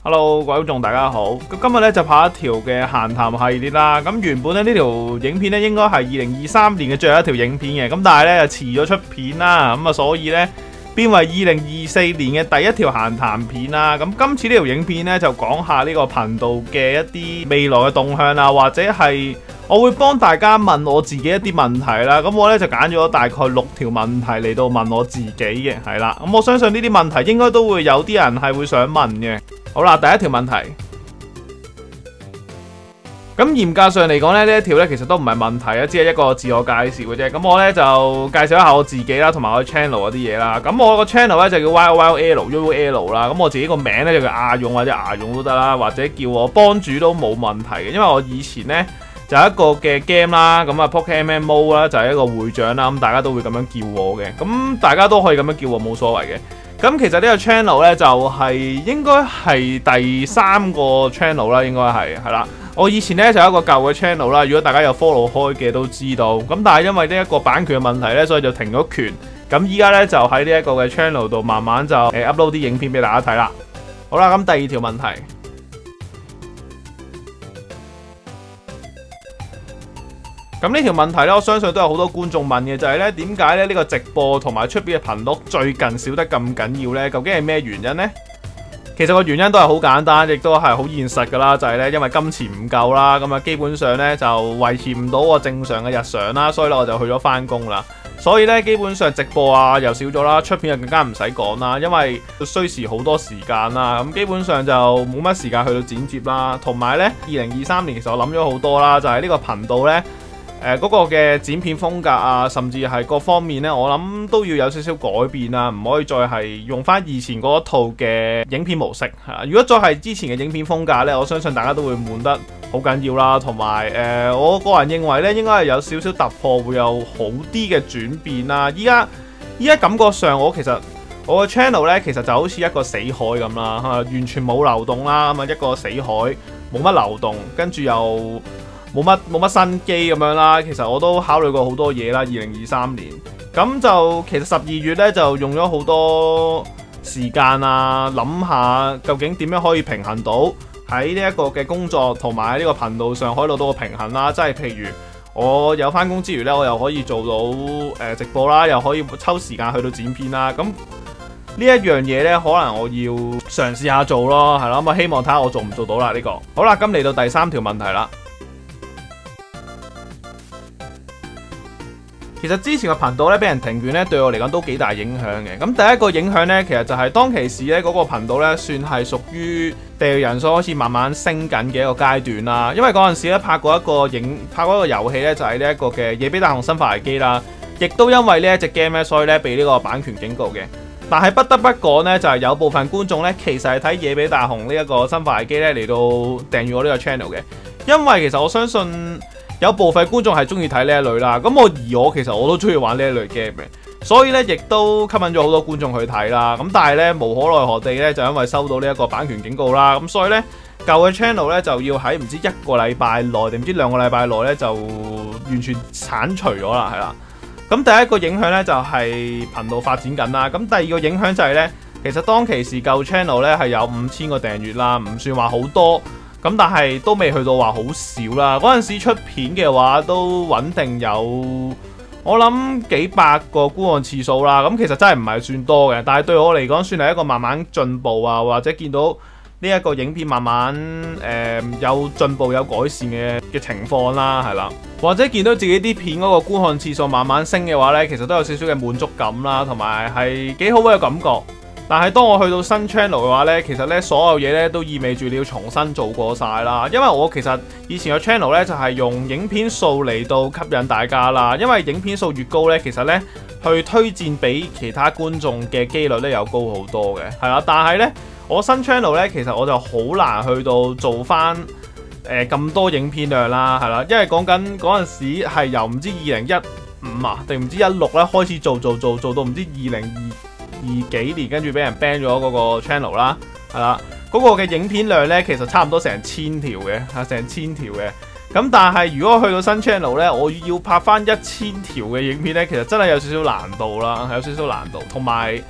Hello， 各位觀眾大家好。咁今日咧就拍一條嘅閒談系列啦。咁原本咧呢條影片咧應該係2023年嘅最後一條影片嘅，咁但係咧就遲咗出片啦。咁啊所以咧變為2024年嘅第一條閒談片啦。咁今次呢條影片咧就講下呢個頻道嘅一啲未來嘅動向啊，或者係我會幫大家問我自己一啲問題啦。咁我咧就揀咗大概6條問題嚟到問我自己嘅，係啦。咁我相信呢啲問題應該都會有啲人係會想問嘅。好啦，第一條問題。咁嚴格上嚟講咧，呢一條咧其實都唔係問題啊，只係一個自我介紹嘅啫。咁我咧就介紹一下我自己啦，同埋我 channel 嗰啲嘢啦。咁我個 channel 咧就叫 YOYL 啦。咁我自己個名咧就叫阿勇或者牙勇都得啦，或者叫我幫主都冇問題嘅。因為我以前咧就有一個嘅 game 啦，咁啊 Poke MMO 啦，就係一個會長啦。咁大家都會咁樣叫我嘅，咁大家都可以咁樣叫我冇所謂嘅。咁其實呢個 channel 咧就係應該係第3個 channel 啦，應該係啦。我以前咧就有一個舊嘅 channel 啦，如果大家有 follow 開嘅都知道。咁但係因為呢一個版權嘅問題咧，所以就停咗權。咁依家咧就喺呢一個嘅 channel 度慢慢就upload 啲影片俾大家睇啦。好啦，咁第二條問題。咁呢條問題咧，我相信都有好多觀眾問嘅，就係咧點解咧呢個直播同埋出邊嘅頻率最近少得咁緊要呢？究竟係咩原因呢？其實個原因都係好簡單，亦都係好現實噶啦，就係咧因為金錢唔夠啦，咁啊基本上咧就維持唔到我正常嘅日常啦，所以咧我就去咗翻工啦。所以咧基本上直播啊又少咗啦，出片就更加唔使講啦，因為需時好多時間啦，咁基本上就冇乜時間去到剪接啦。同埋咧2023年其實我諗咗好多啦，就係呢個頻道咧。嗰個嘅剪片風格啊，甚至係各方面呢，我諗都要有少少改變啊，唔可以再係用翻以前嗰一套嘅影片模式嚇。如果再係之前嘅影片風格呢，我相信大家都會悶得好緊要啦。同埋我個人認為呢，應該係有少少突破，會有好啲嘅轉變啦。依家感覺上我個 channel 呢，其實就好似一個死海咁啦，完全冇流動啦，咁啊一個死海冇乜流動，跟住又冇乜新機咁樣啦，其實我都考慮過好多嘢啦。2023年咁就其實12月咧就用咗好多時間啊，諗下究竟點樣可以平衡到喺呢一個嘅工作同埋喺呢個頻道上可以攞到個平衡啦。即係譬如我有翻工之餘咧，我又可以做到直播啦，又可以抽時間去到剪片啦。咁呢一樣嘢咧，可能我要嘗試下做咯，係咯。咁啊，希望睇下我做唔做到啦呢個。好啦，咁嚟到第3條問題啦。其實之前個頻道咧俾人停權咧，對我嚟講都幾大影響嘅。咁第一個影響咧，其實就係當其時咧嗰個頻道咧，算係屬於訂閱人數開始慢慢升緊嘅一個階段啦。因為嗰陣時咧拍過一個遊戲咧，就係呢一個嘅野比大雄生化危機啦。亦都因為呢一隻 game 咧，所以咧被呢個版權警告嘅。但係不得不講咧，就係有部分觀眾咧，其實係睇野比大雄呢一個生化危機咧嚟到訂閱我呢個 channel 嘅。因為其實我相信有部分觀眾係中意睇呢一類啦，咁我其實我都中意玩呢一類 game 嘅，所以咧亦都吸引咗好多觀眾去睇啦。咁但係咧無可奈何地咧，就因為收到呢一個版權警告啦，咁所以咧舊嘅 channel 咧就要喺唔知1個禮拜內定唔知2個禮拜內咧就完全剷除咗啦，係啦。咁第一個影響咧就係頻道發展緊啦，咁第二個影響就係咧，其實當其時舊 channel 咧係有5000個訂閱啦，唔算話好多。咁但係都未去到話好少啦，嗰陣時出片嘅話都穩定有我諗幾百個觀看次數啦，咁其實真係唔係算多嘅，但係對我嚟講算係一個慢慢進步啊，或者見到呢一個影片慢慢有進步有改善嘅情況啦，係啦，或者見到自己啲片嗰個觀看次數慢慢升嘅話呢，其實都有少少嘅滿足感啦，同埋係幾好嘅感覺。但係當我去到新 channel 嘅話呢，其實呢所有嘢呢都意味住你要重新做過晒啦。因為我其實以前個 channel 呢就係用影片數嚟到吸引大家啦。因為影片數越高呢，其實呢去推薦俾其他觀眾嘅機率呢又高好多嘅，係啦。但係呢，我新 channel 呢，其實我就好難去到做翻咁多影片量啦，係啦。因為講緊嗰陣時係由唔知2015啊定唔知16咧開始做到唔知2022幾年，跟住俾人 ban 咗嗰個 channel 啦，係啦，嗰個嘅影片量咧，其實差唔多成1000條嘅，成1000條嘅。咁但係如果去到新 channel 咧，我要拍翻1000條嘅影片咧，其實真係有少少難度啦，有少少難度。同埋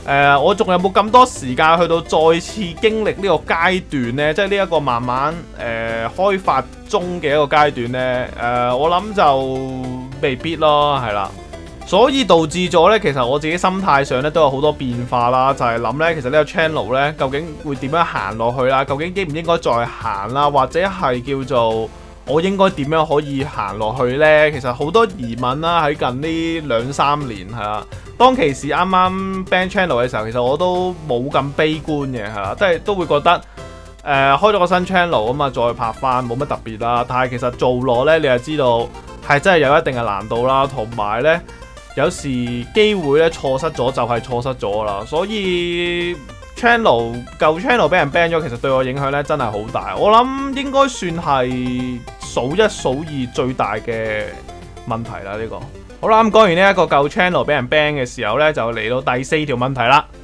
我仲有冇咁多時間去到再次經歷呢個階段呢？即係呢一個慢慢開發中嘅一個階段呢？我諗就未必咯，係啦。所以導致咗呢，其實我自己心態上呢都有好多變化啦。就係諗呢，其實呢個 channel 呢，究竟會點樣行落去啦？究竟應唔應該再行啦？或者係叫做我應該點樣可以行落去呢？其實好多疑問啦，喺近呢2-3年係啦。當其時啱啱 ban channel 嘅時候，其實我都冇咁悲觀嘅，係啦，即係都會覺得開咗個新 channel 啊嘛，再拍翻冇乜特別啦。但係其實做落呢，你就知道係真係有一定嘅難度啦，同埋呢，有時機會咧錯失咗就係錯失咗啦。所以舊 channel 俾人 ban 咗，其實對我影響咧真係好大。我諗應該算係數一數二最大嘅問題啦。呢個好啦，咁講完呢一個舊 channel 俾人 ban 嘅時候呢，就嚟到第4條問題啦。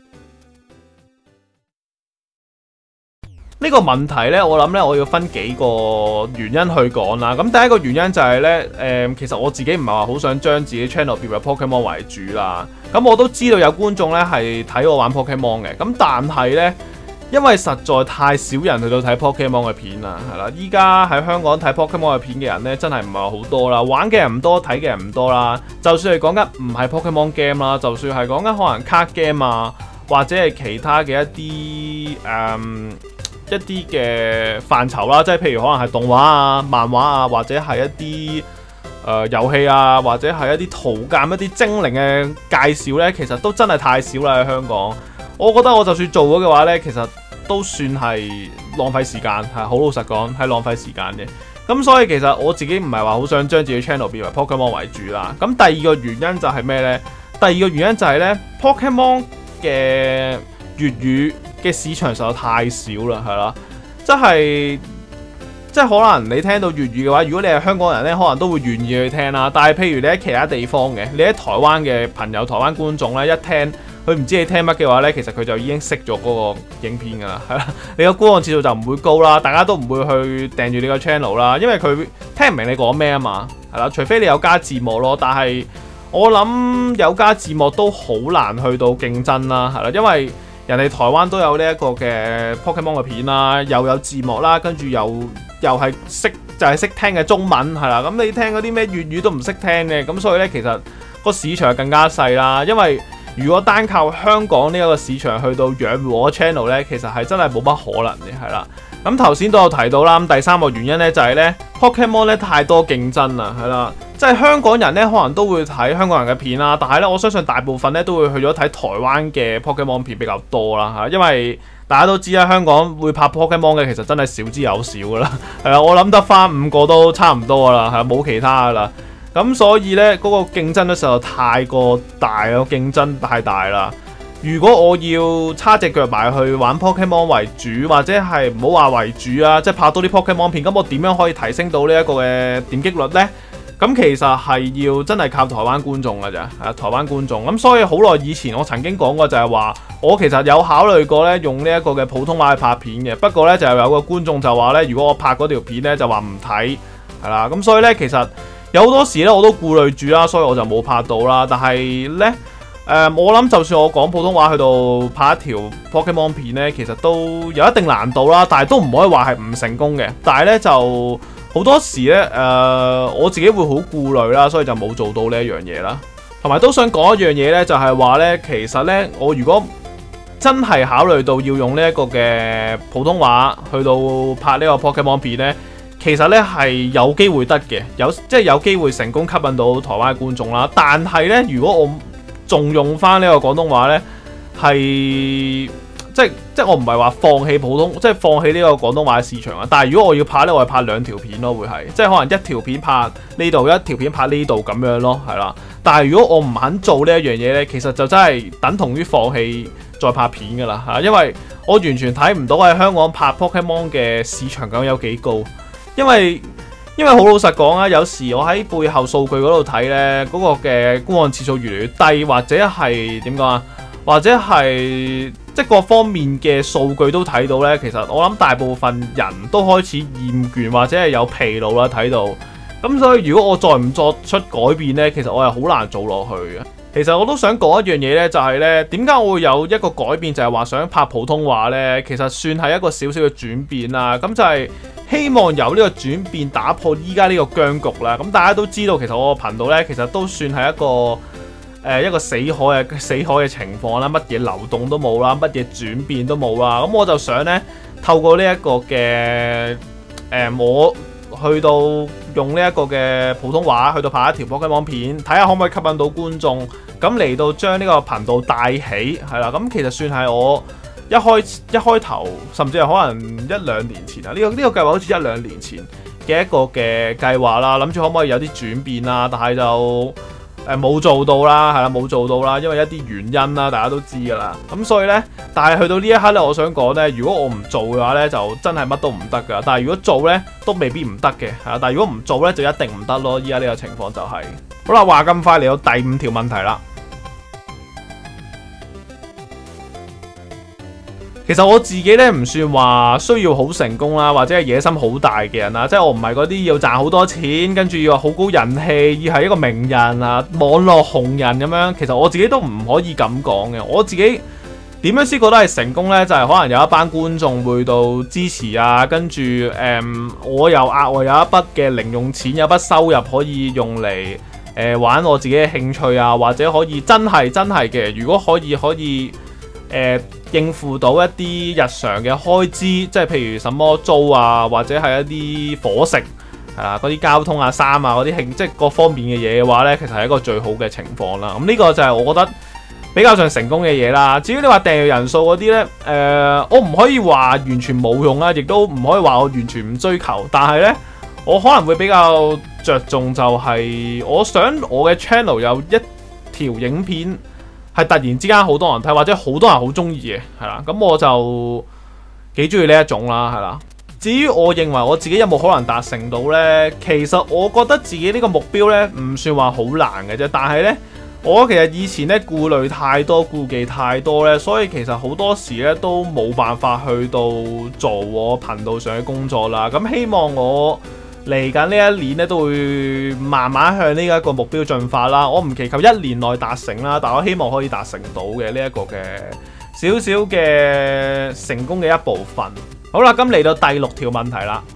呢個問題呢，我諗呢，我要分幾個原因去講啦。咁第一個原因就係呢，其實我自己唔係話好想將自己 channel 變為 Pokemon 為主啦。咁我都知道有觀眾呢係睇我玩 Pokemon 嘅。咁但係呢，因為實在太少人去到睇 Pokemon 嘅片啦，係啦。依家喺香港睇 Pokemon 嘅片嘅人呢，真係唔係好多啦。玩嘅人唔多，睇嘅人唔多啦。就算係講緊唔係 Pokemon game 啦，就算係講緊可能 card game 啊，或者係其他嘅一啲嘅範疇啦，即係譬如可能係動畫啊、漫畫啊，或者係一啲遊戲啊，或者係一啲圖鑑、一啲精靈嘅介紹呢，其實都真係太少啦喺香港。我覺得我就算做咗嘅話呢，其實都算係浪費時間，係好老實講係浪費時間嘅。咁所以其實我自己唔係話好想將自己 channel 變為 Pokemon 為主啦。咁第二個原因就係咩呢？第二個原因就係呢 Pokemon 嘅粵語嘅市場實在太少啦，係啦，即係可能你聽到粵語嘅話，如果你係香港人呢，可能都會願意去聽啦。但係譬如你喺其他地方嘅，你喺台灣嘅朋友、台灣觀眾呢，一聽佢唔知你聽乜嘅話呢，其實佢就已經熄咗嗰個影片㗎啦，係啦，你個觀看次數就唔會高啦，大家都唔會去訂住你個 channel 啦，因為佢聽唔明你講咩啊嘛，係啦，除非你有加字幕咯，但係我諗有加字幕都好難去到競爭啦，係啦，因為人哋台灣都有呢一個嘅 Pokemon 嘅片啦，又有字幕啦，跟住又係識聽嘅中文係啦，咁你聽嗰啲咩粵語都唔識聽嘅，咁所以呢，其實個市場更加細啦。因為如果單靠香港呢一個市場去到養活我 channel 呢，其實係真係冇乜可能嘅，係啦。咁頭先都有提到啦，咁第三個原因呢，就係呢 Pokemon 呢太多競爭啦，係啦，即係香港人呢可能都會睇香港人嘅片啦，但係呢，我相信大部分呢都會去咗睇台灣嘅 Pokemon 片比較多啦嚇，因為大家都知啦，香港會拍 Pokemon 嘅其實真係少之又少噶啦，係啦，我諗得翻5個都差唔多噶啦，係冇其他噶啦，咁所以呢，嗰個競爭呢實在太過大咯，競爭太大啦。如果我要叉隻腳埋去玩 Pokemon 為主，或者係唔好話為主啊，即係拍多啲 Pokemon 片，咁我點樣可以提升到呢一個嘅點擊率呢？咁其實係要真係靠台灣觀眾㗎咋，係啊，台灣觀眾。咁所以好耐以前我曾經講過就係話，我其實有考慮過呢用呢一個嘅普通話去拍片嘅，不過呢，就有個觀眾就話呢，如果我拍嗰條片呢，就話唔睇，係啦。咁所以呢，其實有好多時呢，我都顧慮住啦，所以我就冇拍到啦。但係呢。我諗就算我講普通話去到拍一條 Pokemon 片呢，其實都有一定難度啦，但係都唔可以話係唔成功嘅。但係呢，就好多時呢，我自己會好顧慮啦，所以就冇做到呢一樣嘢啦。同埋都想講一樣嘢呢，就係話呢，其實呢，我如果真係考慮到要用呢一個嘅普通話去到拍呢個 Pokemon 片呢，其實呢係有機會得嘅，即係有機會成功吸引到台灣嘅觀眾啦。但係呢，如果我仲用翻呢個廣東話呢，係即係我唔係話放棄即係放棄呢個廣東話嘅市場啊。但係如果我要拍呢，我係拍2條片咯，會係即係可能1條片拍呢度，1條片拍呢度咁樣咯，係啦。但係如果我唔肯做呢一樣嘢呢，其實就真係等同於放棄再拍片噶啦嚇，因為我完全睇唔到喺香港拍 Pokemon 嘅市場究竟有幾高，因為好老實講啊，有時我喺背後數據嗰度睇呢，嗰個嘅觀看次數越嚟越低，或者係點講啊？或者係即係各方面嘅數據都睇到呢。其實我諗大部分人都開始厭倦或者係有疲勞啦，睇到。咁所以如果我再唔作出改變呢，其實我係好難做落去嘅。 其實我都想講一樣嘢呢，就係呢點解我會有一個改變，就係話想拍普通話呢？其實算係一個少少嘅轉變啦。咁就係希望由呢個轉變打破依家呢個僵局啦。咁大家都知道，其實我個頻道呢，其實都算係一個死海嘅情況啦，乜嘢流動都冇啦，乜嘢轉變都冇啦。咁我就想呢，透過呢一個嘅我去到用呢一個嘅普通話去到拍一條 Pokemon 片，睇下可唔可以吸引到觀眾，咁嚟到將呢個頻道帶起，係啦。咁其實算係我一開頭，甚至係可能1-2年前啊，呢個計劃好似1-2年前嘅一個嘅計劃啦，諗住可唔可以有啲轉變啦，但係就冇做到啦，係啦，冇做到啦，因為一啲原因啦，大家都知噶啦。咁所以呢，但係去到呢一刻呢，我想講呢，如果我唔做嘅話呢，就真係乜都唔得噶。但係如果做呢，都未必唔得嘅，係啊。但係如果唔做呢，就一定唔得咯。依家呢個情況就係，好啦，話咁快嚟到第5條問題啦。其實我自己咧唔算話需要好成功啦，或者係野心好大嘅人啦，即係我唔係嗰啲要賺好多錢，跟住要好高人氣，要係一個名人啊、網絡紅人咁樣。其實我自己都唔可以咁講嘅。我自己點樣先覺得係成功呢？就係可能有一班觀眾會到支持啊，跟住我又額外有一筆嘅零用錢，有一筆收入可以用嚟玩我自己嘅興趣啊，或者可以真係嘅，如果可以應付到一啲日常嘅開支，即係譬如什麼租啊，或者係一啲伙食嗰啲交通啊、衫啊嗰啲即係各方面嘅嘢嘅話呢，其實係一個最好嘅情況啦。咁呢個就係我覺得比較上成功嘅嘢啦。至於你話訂閱人數嗰啲呢，我唔可以話完全冇用啦，亦都唔可以話我完全唔追求。但係呢，我可能會比較着重就係我想我嘅 channel 有一條影片係突然之間好多人睇，或者好多人好中意嘅，係啦，咁我就幾中意呢一種啦，係啦。至於我認為我自己有冇可能達成到呢？其實我覺得自己呢個目標呢，唔算話好難嘅啫。但係呢，我其實以前呢顧慮太多、顧忌太多呢，所以其實好多時呢都冇辦法去到做我頻道上嘅工作啦。咁希望我嚟緊呢一年咧，都會慢慢向呢一個目標進發啦。我唔祈求1年內達成啦，但我希望可以達成到嘅呢一個嘅少少嘅成功嘅一部分。好啦，咁嚟到第6條問題啦。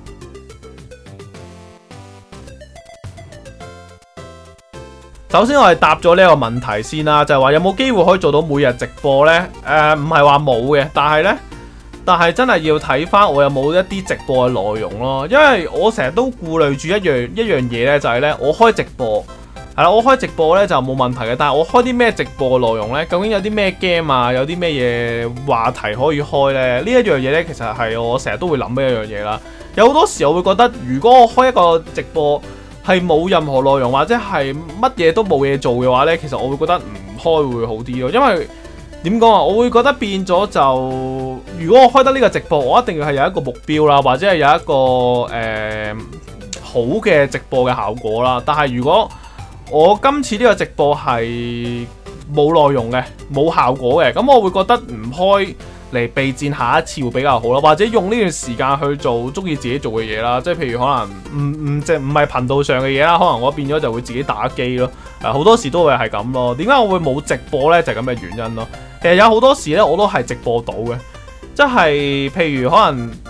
首先我哋答咗呢個問題先啦，就係話有冇機會可以做到每日直播呢？唔係話冇嘅，但係真係要睇翻我有冇一啲直播嘅內容咯，因為我成日都顧慮住一樣嘢呢，就係呢：我開直播係啦，我開直播呢就冇問題嘅，但係我開啲咩直播嘅內容呢？究竟有啲咩 game 啊，有啲咩嘢話題可以開呢？呢一樣嘢呢，其實係我成日都會諗嘅一樣嘢啦。有好多時我會覺得，如果我開一個直播係冇任何內容，或者係乜嘢都冇嘢做嘅話呢，其實我會覺得唔開會好啲咯，因為點講啊？我會覺得變咗就，如果我開得呢個直播，我一定要係有一個目標啦，或者係有一個好嘅直播嘅效果啦。但係如果我今次呢個直播係冇內容嘅、冇效果嘅，咁我會覺得唔開嚟備戰下一次會比較好啦，或者用呢段時間去做中意自己做嘅嘢啦。即係譬如可能唔係頻道上嘅嘢啦，可能我變咗就會自己打機咯。好多時都會係咁咯。點解我會冇直播呢？就係咁嘅原因咯。其實有好多時咧，我都係直播到嘅，即係譬如可能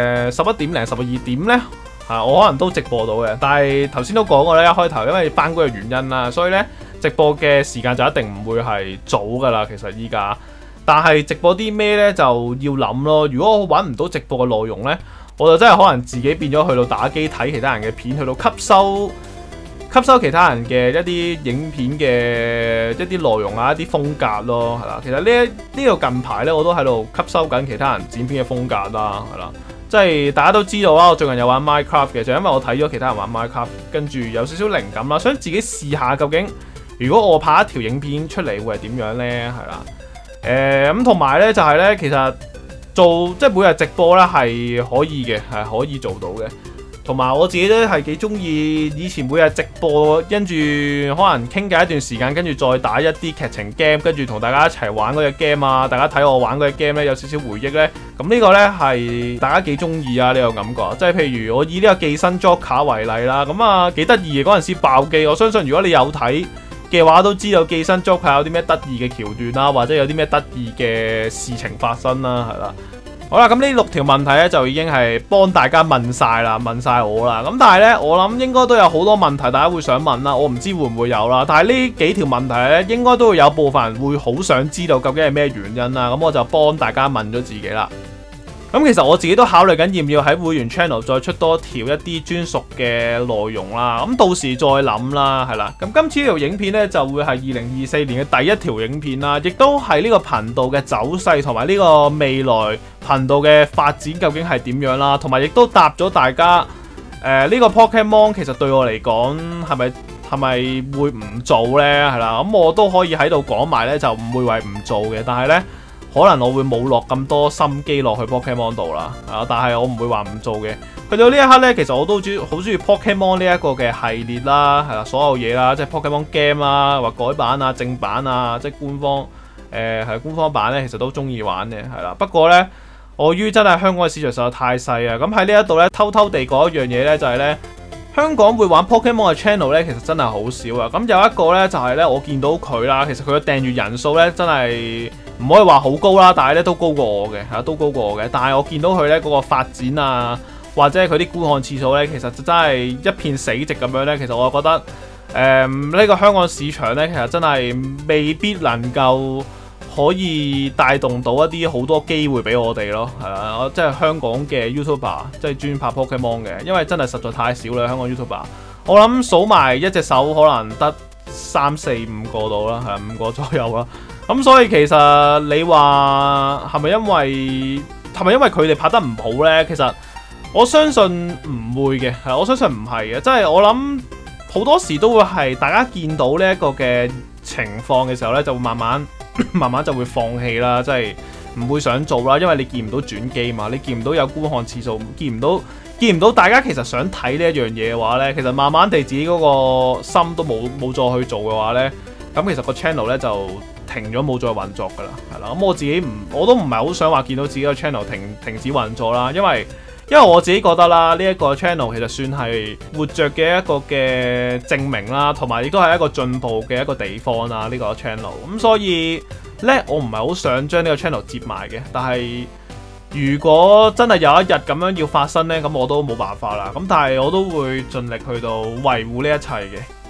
11點零、12點咧，我可能都直播到嘅。但係頭先都講過咧，一開頭因為返工嘅原因啦，所以咧直播嘅時間就一定唔會係早噶啦。其實依家，但係直播啲咩咧就要諗咯。如果我揾唔到直播嘅內容咧，我就真係可能自己變咗去到打機睇其他人嘅片，去到吸收其他人嘅一啲影片嘅一啲內容啊，一啲風格咯，係啦。其實呢個近排咧，我都喺度吸收緊其他人剪片嘅風格啦，係啦。即係大家都知道啦，我最近有玩 Minecraft 嘅，就因為我睇咗其他人玩 Minecraft， 跟住有少少靈感啦，想自己試下究竟如果我拍一條影片出嚟會係點樣咧，係啦。咁同埋咧就係咧，其實做即係每日直播咧係可以嘅，係可以做到嘅。同埋我自己都係幾中意以前每日直播，跟住可能傾偈一段時間，跟住再打一啲劇情 game， 跟住同大家一齊玩嗰隻 game 啊，大家睇我玩嗰隻 game 咧有少少回憶咧，咁呢個咧係大家幾中意啊，呢個感覺。即係譬如我以呢個寄生 Joker 為例啦，咁啊幾得意嘅，嗰陣時爆機，我相信如果你有睇嘅話都知道寄生族係有啲咩得意嘅橋段啦，或者有啲咩得意嘅事情發生啦，係啦。好啦，咁呢6條問題咧就已經係幫大家問晒啦，問晒我啦。咁但係咧，我諗應該都有好多問題大家會想問啦，我唔知會唔會有啦。但係呢幾條問題咧，應該都會有部分人會好想知道究竟係咩原因啦。咁我就幫大家問咗自己啦。咁其實我自己都考慮緊要唔要喺會員 channel 再出多條一啲專屬嘅內容啦。咁到時再諗啦，係啦。咁今次呢條影片呢，就會係2024年嘅第一條影片啦，亦都係呢個頻道嘅走勢同埋呢個未來頻道嘅發展究竟係點樣啦，同埋亦都答咗大家呢個 Pokemon 其實對我嚟講係咪會唔做呢？係啦。咁我都可以喺度講埋呢，就唔會為唔做嘅，但係呢，可能我會冇落咁多心機落去 Pokemon 度啦，但係我唔會話唔做嘅。去到呢一刻呢，其實我都好中意 Pokemon 呢一個嘅系列啦，係啦，所有嘢啦，即係 Pokemon Game 啦，或改版啊、正版啊，即係官方版呢，其實都中意玩嘅，係啦。不過呢，礙於真係香港嘅市場實在太細啊，咁喺呢一度呢，偷偷地講一樣嘢呢，就係呢，香港會玩 Pokemon 嘅 channel 呢，其實真係好少啊。咁有一個呢，就係呢，我見到佢啦，其實佢嘅訂閱人數呢，真係唔可以話好高啦，但係咧都高過我嘅，係都高過我嘅。但係我見到佢咧嗰個發展啊，或者佢啲觀看次數咧，其實真係一片死寂咁樣咧。其實我覺得呢個香港市場咧，其實真係未必能夠可以帶動到一啲好多機會俾我哋咯，係啦，即係香港嘅 YouTuber， 即係專拍 Pokemon 嘅，因為真係實在太少啦，香港 YouTuber。我諗數埋一隻手可能得3、4、5個到啦，係5個左右啦。咁所以其實你話係咪因為佢哋拍得唔好呢？其實我相信唔會嘅，我相信唔係嘅，即係我諗好多時都會係大家見到呢一個嘅情況嘅時候呢，就會慢慢就會放棄啦，即係唔會想做啦，因為你見唔到轉機嘛，你見唔到有觀看次數，見唔到大家其實想睇呢一樣嘢嘅話呢，其實慢慢地自己嗰個心都冇再去做嘅話呢，咁其實個 channel 呢就停咗冇再運作噶啦，係啦。咁我自己我都唔係好想話見到自己個 channel 停止運作啦，因為我自己覺得啦，呢一個 channel 其實算係活着嘅一個嘅證明啦，同埋亦都係一個進步嘅一個地方啦。呢個 channel 咁所以咧，我唔係好想將呢個 channel 接埋嘅，但係如果真係有一日咁樣要發生呢，咁我都冇辦法啦。咁但係我都會盡力去到維護呢一切嘅。